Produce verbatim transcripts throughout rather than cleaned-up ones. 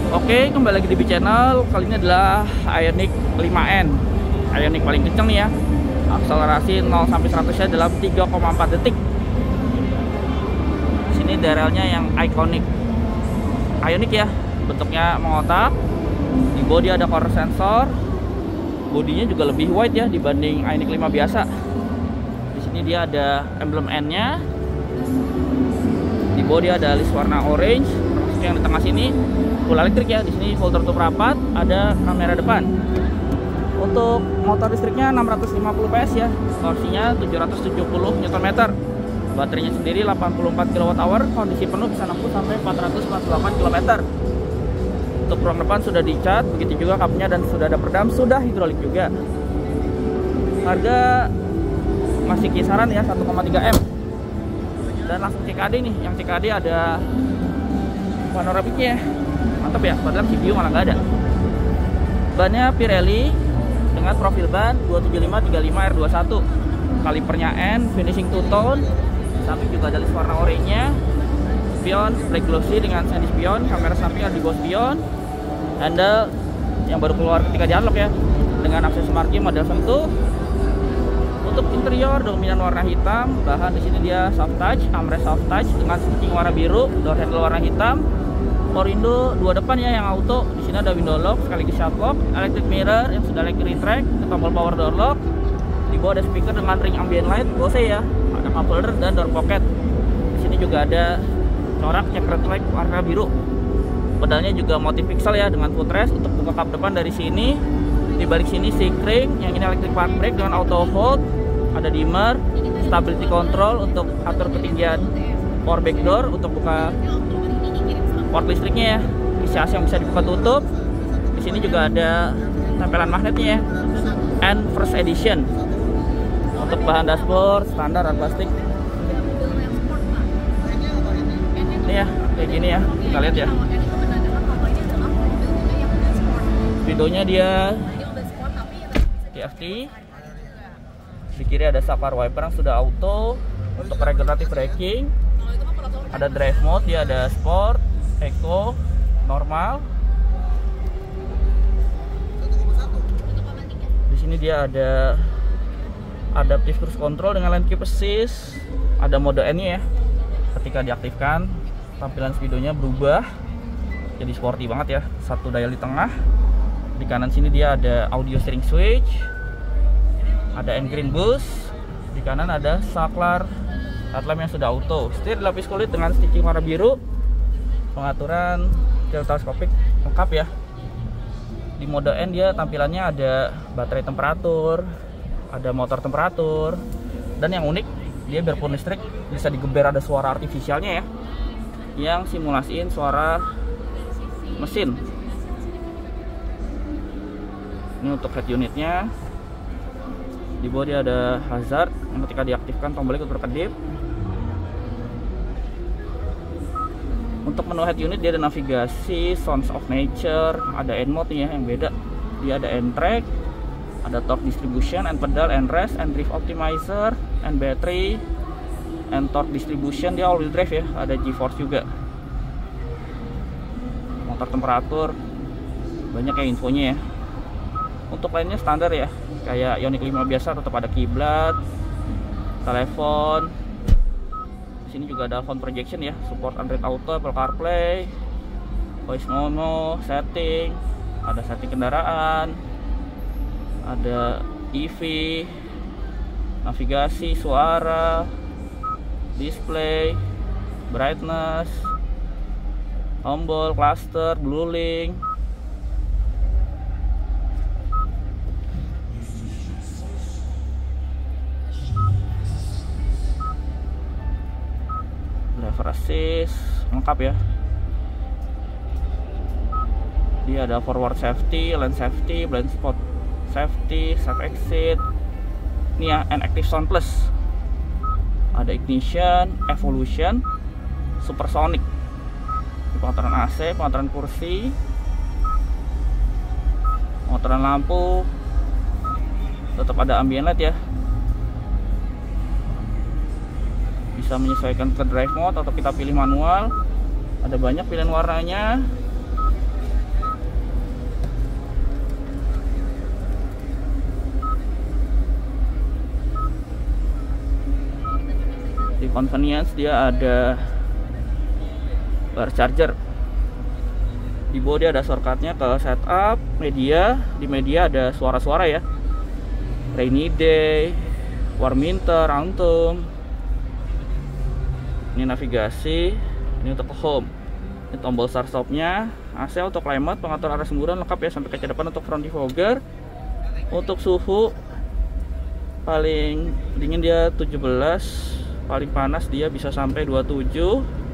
Oke, kembali lagi di B Channel. Kali ini adalah Ioniq lima N. Ioniq paling kenceng nih ya. Akselerasi nol sampai seratus-nya dalam tiga koma empat detik. Sini derelnya yang ikonik Ioniq ya. Bentuknya mengotak. Di bodi ada corner sensor. Bodinya juga lebih wide ya dibanding Ioniq lima biasa. Di sini dia ada emblem N-nya. Di bodi ada list warna orange. Termasuk yang di tengah sini full elektrik ya. Di sini full tertutup rapat, ada kamera depan. Untuk motor listriknya enam ratus lima puluh P S ya. Torsinya tujuh ratus tujuh puluh Newton meter. Baterainya sendiri delapan puluh empat kilowatt hour, kondisi penuh bisa nempuh sampai empat ratus empat puluh delapan kilometer. Untuk ruang depan sudah dicat, begitu juga kapnya, dan sudah ada peredam, sudah hidrolik juga. Harga masih kisaran ya satu koma tiga M. Dan langsung C K D nih, yang C K D ada panoramiknya. Mantap ya, padahal C P U malah nggak ada. Bannya Pirelli dengan profil ban dua tujuh lima tiga lima R dua puluh satu. Kalipernya N, finishing two tone. Samping juga ada list warna oranye-nya. Spion black glossy dengan sandy spion, kamera samping ada di bawah spion. Handle yang baru keluar ketika di unlock ya, dengan akses marquee model sentuh. Untuk interior dominan warna hitam, bahan di sini dia soft touch, armrest soft touch dengan stitching warna biru, door handle warna hitam. Power window dua depan ya yang auto. Di sini ada window lock sekaligus shock lock, electric mirror yang sudah electric retract, tombol power door lock. Di bawah ada speaker dengan ring ambient light Bose ya, ada cup holder dan door pocket. Di sini juga ada corak checkered flag warna biru. Pedalnya juga motif pixel ya dengan footrest. Untuk buka kap depan dari sini, di balik sini C-crank, yang ini electric park brake dengan auto hold. Ada dimmer, stability control untuk atur ketinggian power back door untuk buka port listriknya ya. Isi A C yang bisa dibuka tutup. Di sini juga ada tempelan magnetnya ya. And first edition. Untuk bahan dashboard standar dan plastik. Ini ya, kayak gini ya. Kita lihat ya. Speedonya dia T F T. Di kiri ada safari wiper yang sudah auto. Untuk regenerative braking ada drive mode, dia ada sport, eco, normal. Di sini dia ada adaptive cruise control dengan lane keep assist. Ada mode N-nya ya. Ketika diaktifkan, tampilan speedonya berubah jadi sporty banget ya. Satu dial di tengah. Di kanan sini dia ada audio steering switch. Ada end green boost. Di kanan ada saklar headlamp yang sudah auto. Setir dilapis kulit dengan stitching warna biru. Pengaturan tilt teleskopik lengkap ya. Di mode N dia tampilannya ada baterai temperatur, ada motor temperatur, dan yang unik dia biarpun listrik bisa digeber, ada suara artifisialnya ya, yang simulasiin suara mesin. Ini untuk head unitnya. Di bawah dia ada hazard yang ketika diaktifkan tombolnya ikut berkedip. Untuk menu head unit dia ada navigasi, sounds of nature, ada N mode nih ya yang beda. Dia ada N track, ada torque distribution, and pedal, and rest, and drift optimizer, and battery, and torque distribution. Dia all wheel drive ya, ada G-force juga. Motor temperatur, banyak ya infonya ya. Untuk lainnya standar ya, kayak Ioniq lima biasa, tetap ada kiblat, telepon. Di sini juga ada phone projection ya, support Android Auto, Apple CarPlay, voice memo, setting, ada setting kendaraan, ada E V, navigasi, suara, display, brightness, tombol, cluster, bluelink. Driver assist lengkap ya. Dia ada forward safety, lane safety, blind spot safety, safe exit. Ini ya, and active sound plus. Ada ignition, evolution, supersonic. Pengaturan A C, pengaturan kursi, pengaturan lampu. Tetap ada ambient light ya. Bisa menyesuaikan ke drive mode atau kita pilih manual. Ada banyak pilihan warnanya. convenience dia ada bar charger. Di bawah dia ada shortcutnya ke setup, media. Di media ada suara-suara ya, rainy day, warm winter, autumn. Ini navigasi, ini untuk ke home. Ini tombol start stopnya, A C untuk climate, pengatur arah semburan lengkap ya sampai kaca depan untuk front defogger. Untuk suhu paling dingin dia tujuh belas, paling panas dia bisa sampai dua puluh tujuh.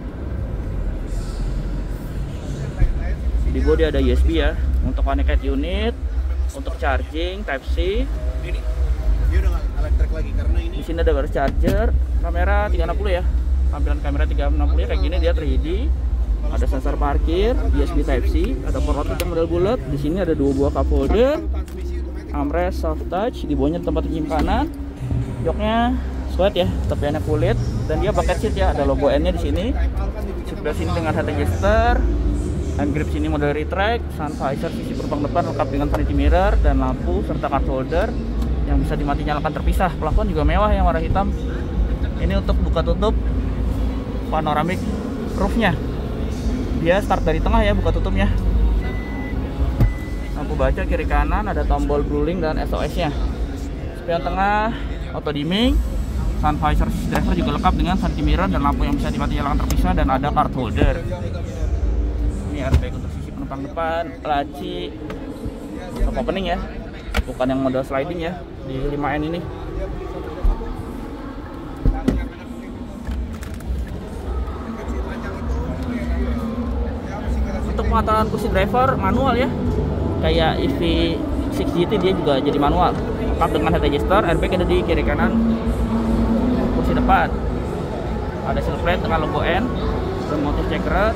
Di bawah dia ada U S B ya untuk connect unit, untuk charging Type C. Ini dia udah nggak elektrik lagi karena ini. Di sini ada bar charger, kamera tiga enam puluh ya. Tampilan kamera tiga enam puluh ya kayak gini, dia tiga D. Ada sensor parkir, U S B Type C, ada port untuk model bulat. Di sini ada dua buah cup holder, armrest soft touch, di bawahnya tempat penyimpanan. Joknya sweat ya, tepiannya kulit, dan dia bucket seat ya, ada logo N-nya di sini. Sebelah sini dengan head adjuster. Hand grip sini model retract, sun visor sisi penumpang depan lengkap dengan vanity mirror dan lampu serta card holder yang bisa dimati nyalakan terpisah. Plafon juga mewah yang warna hitam. Ini untuk buka tutup panoramic roofnya. Dia start dari tengah ya buka tutupnya. Lampu baca kiri kanan, ada tombol ruling dan S O S-nya. Spion tengah auto dimming, sun visor sisi driver juga lengkap dengan vanity mirror dan lampu yang bisa dimati nyalakan terpisah dan ada card holder. Ini airbag untuk sisi penumpang depan, laci, top opening ya, bukan yang model sliding ya di lima N ini. Untuk pengaturan kursi driver manual ya, kayak E V enam G T dia juga jadi manual, lengkap dengan head adjuster. Airbag ada di kiri kanan kursi depan, ada silver plate dengan logo N, remote checker.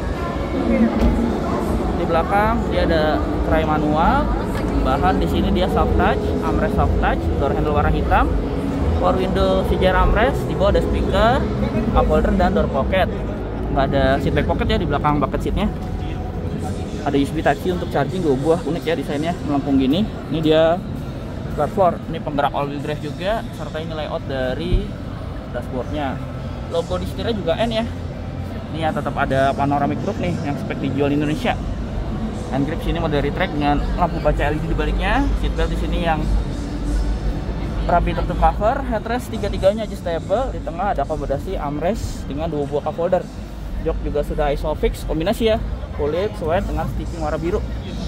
Di belakang dia ada tray manual, bahan di sini dia soft touch, armrest soft touch, door handle warna hitam, power window sejar armrest. Di bawah ada speaker, cup holder dan door pocket. Nggak ada seat back pocket ya di belakang bucket seatnya. Ada U S B Type C untuk charging, dua buah, unik ya desainnya, melengkung gini. Ini dia guard floor, ini penggerak all wheel drive juga, serta ini layout dari dashboardnya. Logo di setirnya juga N ya. Ini ya tetap ada panoramic roof nih yang spek dijual di Indonesia. Hand grip sini model retract dengan lampu baca L E D di baliknya. Seatbelt di sini yang rapi tertutup cover. Headrest tiga-tiganya adjustable. Di tengah ada akomodasi armrest dengan dua buah cup holder. Jok juga sudah isofix kombinasi ya, kulit sweat dengan stitching warna biru.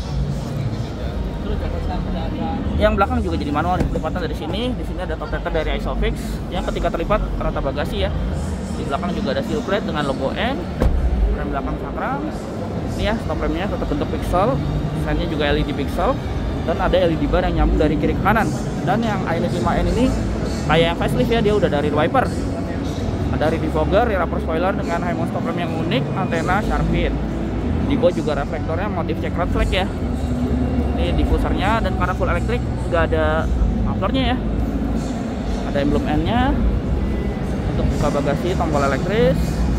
Yang belakang juga jadi manual nih, pelipatan dari sini. Di sini ada top tether dari isofix yang ketika terlipat rata bagasi ya. Di belakang juga ada silver plate dengan logo N, rem belakang cakram. Ini ya stop remnya tetap bentuk pixel, desainnya juga L E D pixel, dan ada L E D bar yang nyambung dari kiri ke kanan. Dan yang i N lima N ini kayak yang facelift ya, dia udah dari wiper. Ada rear defogger, rear upper spoiler dengan high mount stop rem yang unik, antena shark fin. Di bawah juga reflektornya motif checkered flag ya. Ini diffusernya, dan karena full elektrik juga ada mufflernya ya. Ada emblem N-nya. Untuk buka bagasi tombol elektris.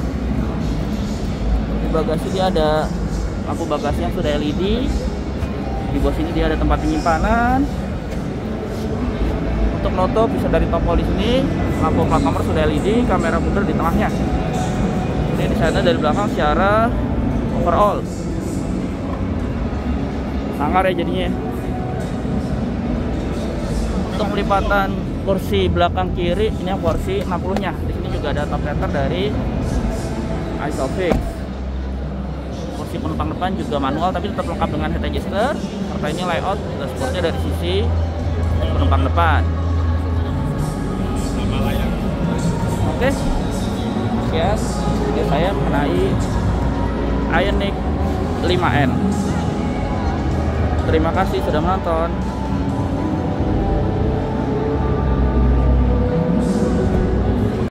Di bagasi dia ada lampu bagasi yang sudah L E D. Di bawah sini dia ada tempat penyimpanan. Untuk noto bisa dari tombol di sini. Lampu plat nomor sudah L E D, kamera mundur di tengahnya. Ini desainnya dari belakang secara overall. Sangar ya jadinya. Untuk pelipatan kursi belakang kiri, ini yang kursi enam puluh nya. Di sini juga ada top tether dari isofix. Kursi penumpang depan juga manual tapi tetap lengkap dengan head adjuster. Serta ini layout dashboardnya dari sisi penumpang depan. Oke, sekian video saya mengenai Ioniq lima N. Terima kasih sudah menonton.